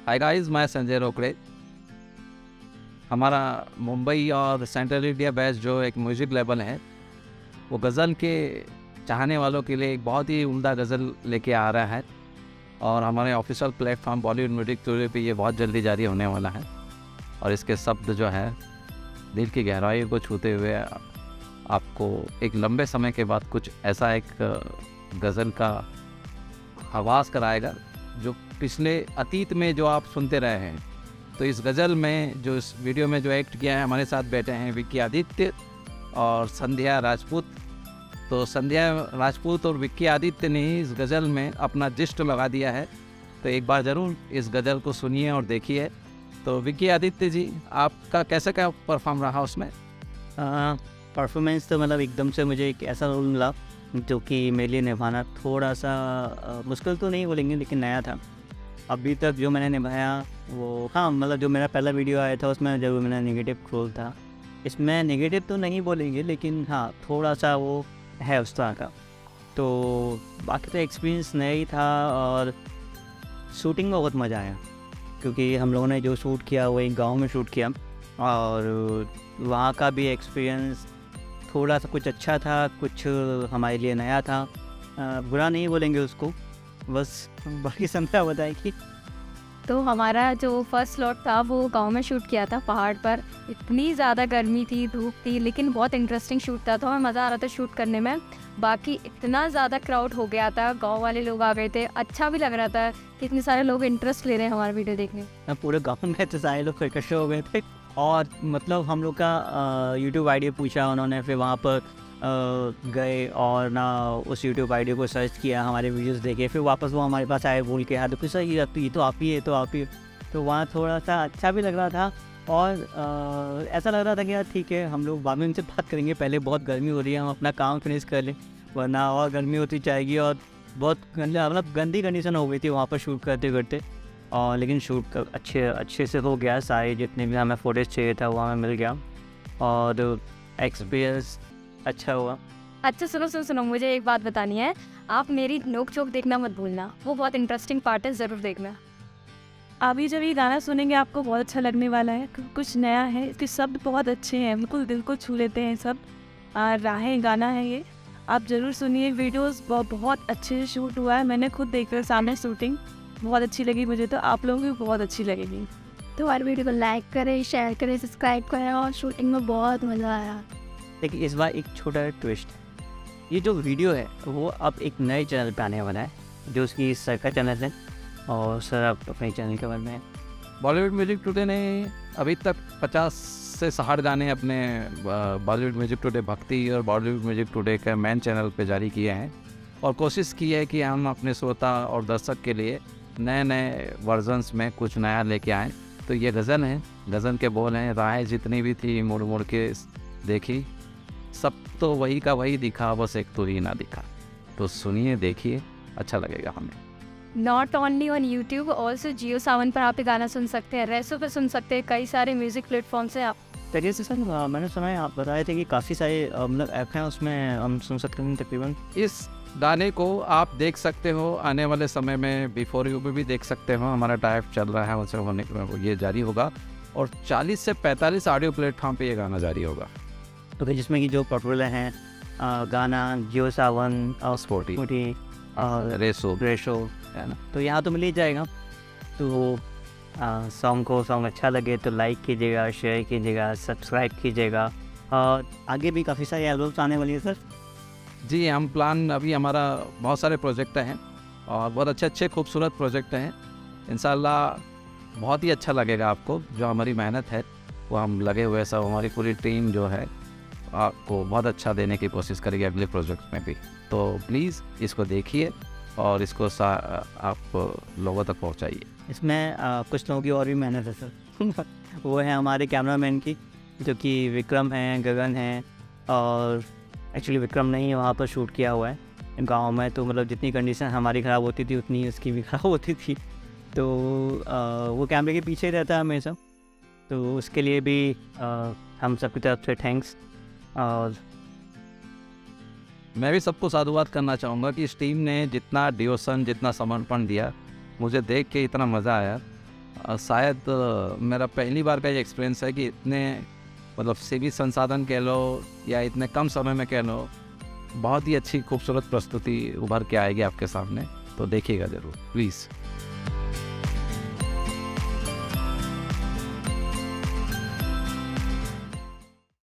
Hi guys, मैं संजय रोकड़े। हमारा मुंबई और सेंट्रल इंडिया बेस जो एक म्यूज़िक लेबल है, वो गज़ल के चाहने वालों के लिए एक बहुत ही उम्दा गज़ल लेके आ रहा है और हमारे official platform Bollywood music today पे ये बहुत जल्दी जारी होने वाला है। और इसके शब्द जो है दिल की गहराई को छूते हुए आपको एक लंबे समय के बाद कुछ ऐसा एक गज़ल का आवाज़ कराएगा जो पिछले अतीत में जो आप सुनते रहे हैं। तो इस गज़ल में जो इस वीडियो में जो एक्ट किया है, हमारे साथ बैठे हैं विक्की आदित्य और संध्या राजपूत। तो संध्या राजपूत और विक्की आदित्य ने इस गज़ल में अपना जिस्ट लगा दिया है। तो एक बार ज़रूर इस गज़ल को सुनिए और देखिए। तो विक्की आदित्य जी, आपका कैसा क्या परफॉर्म रहा उसमें? परफॉर्मेंस तो मतलब एकदम से मुझे एक ऐसा रोल मिला जो कि मेरे लिए निभाना थोड़ा सा मुश्किल तो नहीं बोलेंगे, लेकिन नया था। अभी तक जो मैंने निभाया वो मतलब जो मेरा पहला वीडियो आया था उसमें जब मैंने नेगेटिव रोल था, इसमें नेगेटिव तो नहीं बोलेंगे, लेकिन थोड़ा सा वो है उस तरह का। तो बाकी तो एक्सपीरियंस नया ही था और शूटिंग में बहुत मज़ा आया, क्योंकि हम लोगों ने जो शूट किया वो एक गाँव में शूट किया और वहाँ का भी एक्सपीरियंस थोड़ा सा कुछ अच्छा था, कुछ हमारे लिए नया था। बुरा नहीं बोलेंगे उसको, बस बाकी समझा बताएगी। तो हमारा जो फर्स्ट स्लॉट था वो गांव में शूट किया था, पहाड़ पर। इतनी ज़्यादा गर्मी थी, धूप थी, लेकिन बहुत इंटरेस्टिंग शूट था। तो हमें मज़ा आ रहा था शूट करने में। बाकी इतना ज़्यादा क्राउड हो गया था, गांव वाले लोग आ गए थे। अच्छा भी लग रहा था कि इतने सारे लोग इंटरेस्ट ले रहे हैं हमारा वीडियो देखने। पूरे गाँव में तो सारे लोग इकट्ठे हो गए थे और मतलब हम लोग का यूट्यूब आईडी पूछा उन्होंने, फिर वहाँ पर गए और उस यूट्यूब आईडी को सर्च किया, हमारे वीडियोस देखे, फिर वापस वो हमारे पास आए बोल के तो सर ये तो आप ही है, तो आप ही। तो वहाँ थोड़ा सा अच्छा भी लग रहा था और ऐसा लग रहा था कि यार ठीक है, हम लोग बाद में उनसे बात करेंगे, पहले बहुत गर्मी हो रही है, हम अपना काम फिनिश कर लें, वरना और गर्मी होती जाएगी। और बहुत मतलब गंदी कंडीशन हो गई थी वहाँ पर शूट करते करते। और लेकिन शूट अच्छे से हो गया, सारे जितने भी हमें फुटेज चाहिए था वो हमें मिल गया और एक्सपीरियंस अच्छा हुआ। अच्छा सुनो, मुझे एक बात बतानी है। आप मेरी नोक चोक देखना मत भूलना, वो बहुत इंटरेस्टिंग पार्ट है, ज़रूर देखना। अभी जब ये गाना सुनेंगे आपको बहुत अच्छा लगने वाला है, कुछ नया है, इसके शब्द बहुत अच्छे हैं, बिल्कुल दिल को छू लेते हैं सब। राहें गाना है ये, आप ज़रूर सुनिए। वीडियोस बहुत अच्छे से शूट हुआ है, मैंने खुद देख कर सामने शूटिंग बहुत अच्छी लगी मुझे, तो आप लोगों को भी बहुत अच्छी लगेगी। तो हमारे वीडियो को लाइक करें, शेयर करें, सब्सक्राइब करें और शूटिंग में बहुत मज़ा आया। लेकिन इस बार एक छोटा ट्विस्ट है, ये जो वीडियो है वो अब एक नए चैनल पे आने वाला है, जो उसकी सर का चैनल है और सर आप अपने चैनल के बारे में। बॉलीवुड म्यूजिक टुडे ने अभी तक 50 से 60 गाने अपने बॉलीवुड म्यूजिक टुडे भक्ति और बॉलीवुड म्यूजिक टुडे के मेन चैनल पे जारी किए हैं और कोशिश की है कि हम अपने श्रोता और दर्शक के लिए नए वर्जन्स में कुछ नया लेके आएँ। तो ये गज़ल है, गज़ल के बोल हैं, राहें जितनी भी थी मुड़ मुड़ के देखी, सब तो वही का वही दिखा, बस एक तो ही ना दिखा। तो सुनिए, देखिए, अच्छा लगेगा हमें। Not only on YouTube, also Jio Saavn पर आप ये गाना सुन सकते हैं, रेसो पे सुन सकते हैं, कई सारे म्यूजिक प्लेटफॉर्म से आप। चलिए सर, मैंने सुना है आप बताए थे कि काफ़ी सारे मतलब ऐप हैं उसमें हम सुन सकते हैं तकरीबन। इस गाने को आप देख सकते हो, आने वाले समय में बिफोर यू पे भी देख सकते हो। हमारा टाइप चल रहा है, उनसे होने ये जारी होगा और 40 से 45 ऑडियो प्लेटफॉर्म पे ये गाना जारी होगा। तो फिर जिसमें कि जो पॉपुलर हैं गाना जियो सावन और स्पोर्टी और रेसो है ना, तो यहाँ तो मिल ही जाएगा। तो सॉन्ग अच्छा लगे तो लाइक कीजिएगा, शेयर कीजिएगा, सब्सक्राइब कीजिएगा। और आगे भी काफ़ी सारे एल्बम्स आने वाली है सर। जी, हम प्लान अभी हमारा बहुत सारे प्रोजेक्ट हैं और बहुत अच्छे खूबसूरत प्रोजेक्ट हैं। इंशाल्लाह बहुत ही अच्छा लगेगा आपको। जो हमारी मेहनत है वो हम लगे हुए सब, हमारी पूरी टीम जो है आपको बहुत अच्छा देने की कोशिश करेगी अगले प्रोजेक्ट में भी। तो प्लीज़ इसको देखिए और इसको आप लोगों तक पहुंचाइए। इसमें कुछ लोगों की और भी मेहनत है सर वो है हमारे कैमरामैन की, जो कि विक्रम हैं, गगन हैं। और एक्चुअली विक्रम नहीं वहाँ पर शूट किया हुआ है गांव में, तो मतलब जितनी कंडीशन हमारी ख़राब होती थी उतनी उसकी भी ख़राब होती थी। तो वो कैमरे के पीछे ही रहता है हमेशा, तो उसके लिए भी हम सबकी तरफ से थैंक्स। और मैं भी सबको साधुवाद करना चाहूँगा कि इस टीम ने जितना डिवोशन, जितना समर्पण दिया, मुझे देख के इतना मज़ा आया शायद मेरा पहली बार का ये एक्सपीरियंस है कि इतने मतलब सीमित संसाधन कह लो या इतने कम समय में कह लो, बहुत ही अच्छी खूबसूरत प्रस्तुति उभर के आएगी आपके सामने, तो देखिएगा ज़रूर प्लीज़।